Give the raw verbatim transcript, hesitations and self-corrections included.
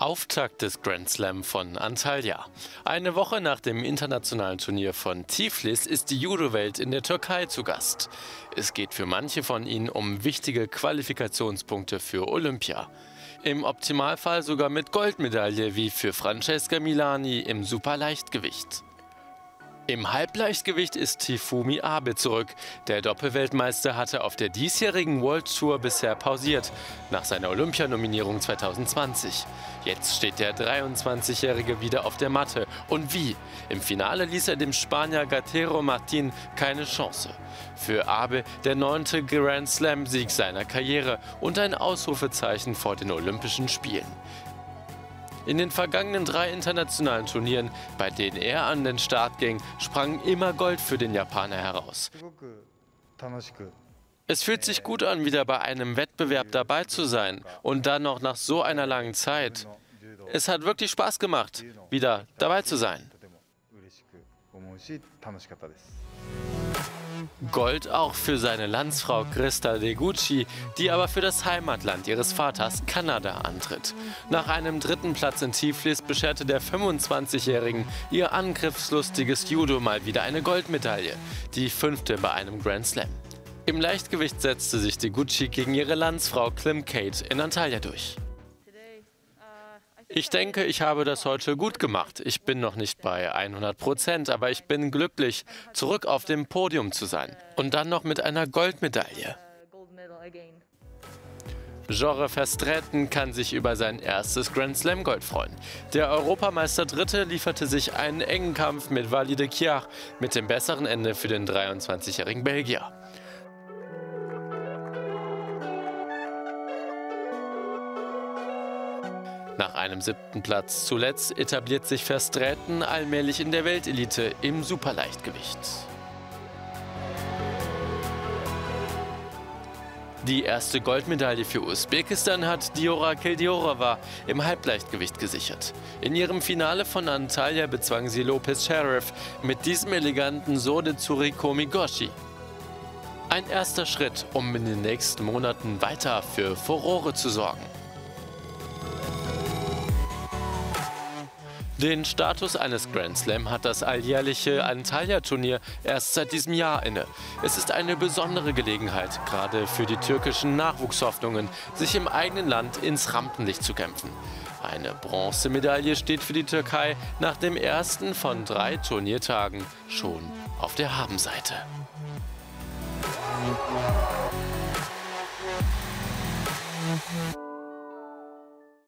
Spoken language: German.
Auftakt des Grand Slam von Antalya. Eine Woche nach dem internationalen Turnier von Tiflis ist die Judo-Welt in der Türkei zu Gast. Es geht für manche von ihnen um wichtige Qualifikationspunkte für Olympia. Im Optimalfall sogar mit Goldmedaille wie für Francesca Milani im Superleichtgewicht. Im Halbleichtgewicht ist Tifumi Abe zurück. Der Doppelweltmeister hatte auf der diesjährigen World Tour bisher pausiert, nach seiner Olympianominierung zweitausendzwanzig. Jetzt steht der dreiundzwanzigjährige wieder auf der Matte. Und wie? Im Finale ließ er dem Spanier Gatero Martin keine Chance. Für Abe der neunte Grand Slam-Sieg seiner Karriere und ein Ausrufezeichen vor den Olympischen Spielen. In den vergangenen drei internationalen Turnieren, bei denen er an den Start ging, sprang immer Gold für den Japaner heraus. Es fühlt sich gut an, wieder bei einem Wettbewerb dabei zu sein und dann noch nach so einer langen Zeit. Es hat wirklich Spaß gemacht, wieder dabei zu sein. Gold auch für seine Landsfrau Krista Deguchi, die aber für das Heimatland ihres Vaters Kanada antritt. Nach einem dritten Platz in Tiflis bescherte der fünfundzwanzigjährigen ihr angriffslustiges Judo mal wieder eine Goldmedaille, die fünfte bei einem Grand Slam. Im Leichtgewicht setzte sich Deguchi gegen ihre Landsfrau Kim Kate in Antalya durch. Ich denke, ich habe das heute gut gemacht. Ich bin noch nicht bei hundert Prozent, aber ich bin glücklich, zurück auf dem Podium zu sein. Und dann noch mit einer Goldmedaille. Jorge Verstraeten kann sich über sein erstes Grand Slam Gold freuen. Der Europameister Dritte lieferte sich einen engen Kampf mit Walid de Kjaer mit dem besseren Ende für den dreiundzwanzigjährigen Belgier. Nach einem siebten Platz zuletzt etabliert sich Verstraeten allmählich in der Weltelite im Superleichtgewicht. Die erste Goldmedaille für Usbekistan hat Diora Keldiorova im Halbleichtgewicht gesichert. In ihrem Finale von Antalya bezwang sie Lopez Sheriff mit diesem eleganten Sode Tsurikomi Goshi. Ein erster Schritt, um in den nächsten Monaten weiter für Furore zu sorgen. Den Status eines Grand Slam hat das alljährliche Antalya-Turnier erst seit diesem Jahr inne. Es ist eine besondere Gelegenheit, gerade für die türkischen Nachwuchshoffnungen, sich im eigenen Land ins Rampenlicht zu kämpfen. Eine Bronzemedaille steht für die Türkei nach dem ersten von drei Turniertagen schon auf der Habenseite. Mhm.